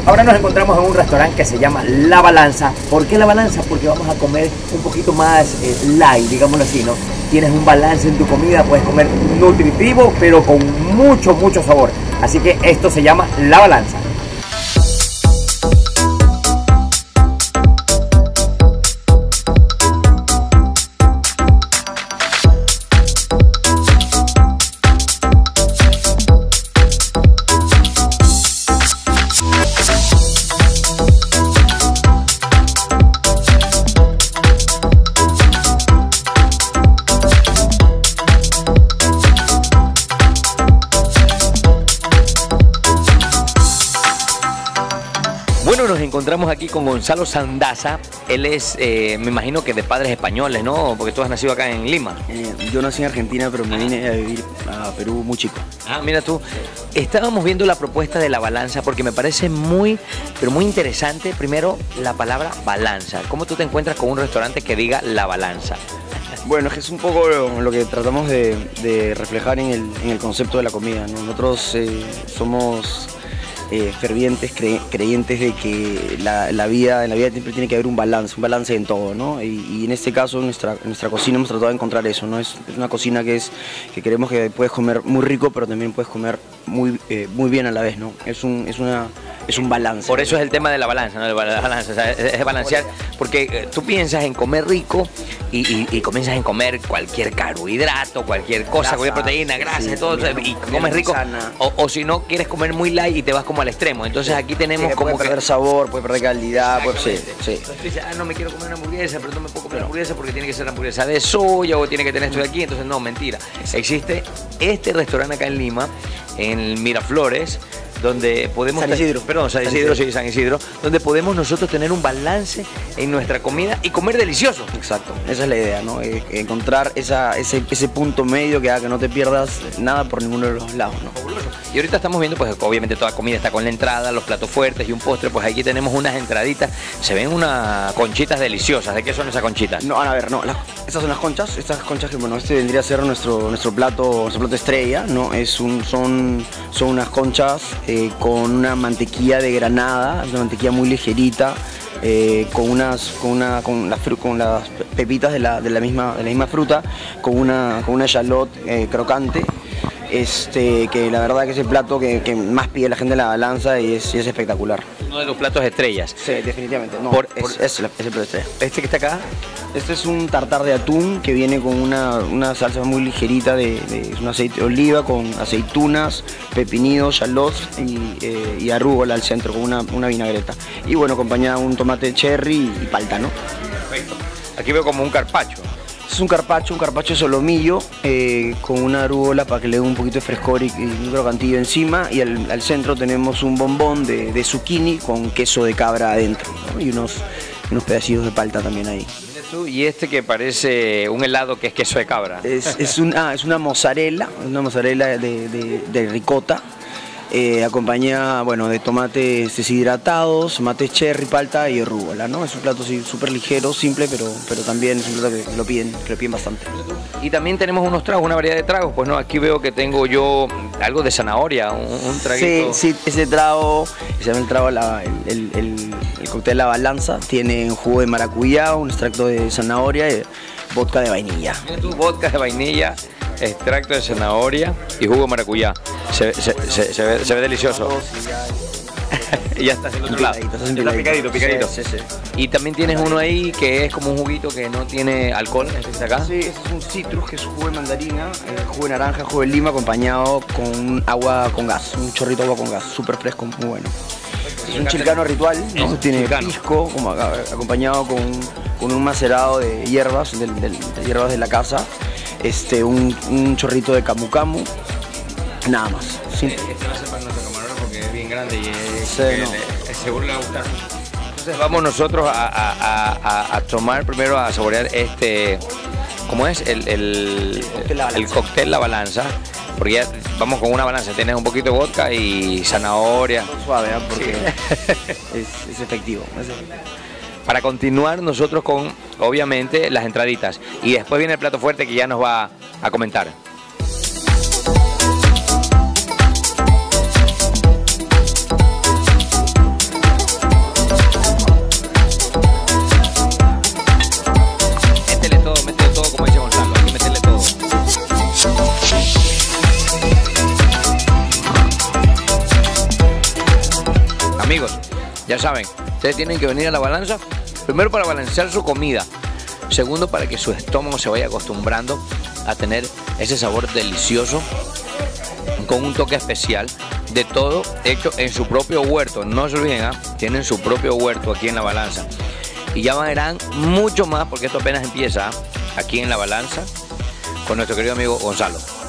Ahora nos encontramos en un restaurante que se llama La Balanza. ¿Por qué La Balanza? Porque vamos a comer un poquito más light, digámoslo así, ¿no? Tienes un balance en tu comida, puedes comer nutritivo, pero con mucho, mucho sabor. Así que esto se llama La Balanza. Bueno, nos encontramos aquí con Gonzalo Sandaza. Él es, me imagino que de padres españoles, ¿no? Porque tú has nacido acá en Lima. Yo nací en Argentina, pero me vine a vivir a Perú muy chico. Ah, mira tú. Estábamos viendo la propuesta de La Balanza porque me parece muy, pero muy interesante. Primero, la palabra balanza. ¿Cómo tú te encuentras con un restaurante que diga La Balanza? Bueno, es que es un poco lo que tratamos de reflejar en el concepto de la comida, ¿no? Nosotros somos fervientes creyentes de que en la vida siempre tiene que haber un balance en todo, ¿no? Y en este caso, en nuestra cocina hemos tratado de encontrar eso, ¿no? Es una cocina que queremos que puedes comer muy rico, pero también puedes comer muy bien a la vez, ¿no? Es un balance. Por eso es el tema de la balanza, ¿no? La balanza, o sea, es balancear, porque tú piensas en comer rico y comienzas en comer cualquier carbohidrato, cualquier cosa, cualquier proteína, grasa, sí, todo, y comes rico. O si no, quieres comer muy light y te vas como al extremo. Entonces aquí tenemos como puede perder sabor, puede perder calidad, sí. Entonces tú dices, no me quiero comer una hamburguesa, pero no me puedo comer hamburguesa porque tiene que ser hamburguesa de soya o tiene que tener esto de aquí. Entonces no, mentira. Existe este restaurante acá en Lima, en Miraflores, donde podemos... San Isidro. Perdón, San Isidro, sí, San Isidro, donde podemos nosotros tener un balance en nuestra comida y comer delicioso. Exacto, esa es la idea, ¿no? Encontrar ese punto medio que haga que no te pierdas nada por ninguno de los lados, ¿no? Y ahorita estamos viendo, pues obviamente toda comida está con la entrada, los platos fuertes y un postre. Pues aquí tenemos unas entraditas, se ven unas conchitas deliciosas. ¿De qué son esas conchitas? No, a ver, no, estas son las conchas, que bueno, este vendría a ser nuestro plato estrella, ¿no? Son unas conchas con una mantequilla de granada, una mantequilla muy ligerita, con las pepitas de la misma fruta, con una shallot crocante. Que la verdad que es el plato que más pide la gente en La Balanza y es espectacular. Uno de los platos estrellas. Sí, definitivamente. No, es el plato estrella. ¿Este que está acá? Este es un tartar de atún que viene con una salsa muy ligerita de un aceite de oliva con aceitunas, pepinillos, shallots y arúgola al centro con una vinagreta. Y bueno, acompañada de un tomate cherry y palta, ¿no? Perfecto. Aquí veo como un carpaccio. Es un carpaccio de solomillo con una arúgola para que le dé un poquito de frescor y un crocantillo encima, y al centro tenemos un bombón de zucchini con queso de cabra adentro, ¿no? Y unos pedacitos de palta también ahí. Y este que parece un helado que es queso de cabra. Es una mozzarella de ricota. Acompaña, bueno, de tomates deshidratados, tomates cherry, palta y arúgola, ¿no? Es un plato súper ligero, simple, pero también es un plato que lo piden bastante. Y también tenemos unos tragos, una variedad de tragos. Pues no, aquí veo que tengo yo algo de zanahoria, un traguito. Sí, ese trago, se llama el trago, el cóctel La Balanza, tiene un jugo de maracuyá, un extracto de zanahoria y vodka de vainilla. Mira tú, vodka de vainilla, extracto de zanahoria y jugo de maracuyá. Se ve delicioso. Y ya está hacia el otro lado. Está picadito. Sí. Y también tienes uno ahí que es como un juguito que no tiene alcohol, ¿este de acá? Sí, este es un citrus, que es jugo de mandarina, jugo de naranja, jugo de lima, acompañado con agua con gas, un chorrito de agua con gas, súper fresco, muy bueno. Es un chilcano ritual, ¿no? Tiene pisco, como acompañado con un macerado de hierbas, de hierbas de la casa, un chorrito de camu camu, nada más. Sí. Este va a ser para nuestro camarógrafo porque es bien grande y seguro le va a gustar. Entonces vamos nosotros a tomar primero, a saborear ¿cómo es? El cóctel La Balanza. Porque ya vamos con una balanza, tienes un poquito de vodka y zanahoria. Suave, ¿eh? Porque sí. es efectivo. Para continuar nosotros con, obviamente, las entraditas. Y después viene el plato fuerte que ya nos va a comentar. Ya saben, ustedes tienen que venir a la balanza, primero para balancear su comida, segundo para que su estómago se vaya acostumbrando a tener ese sabor delicioso con un toque especial de todo hecho en su propio huerto. No se olviden, tienen su propio huerto aquí en la balanza. Y ya verán mucho más porque esto apenas empieza aquí en la balanza con nuestro querido amigo Gonzalo.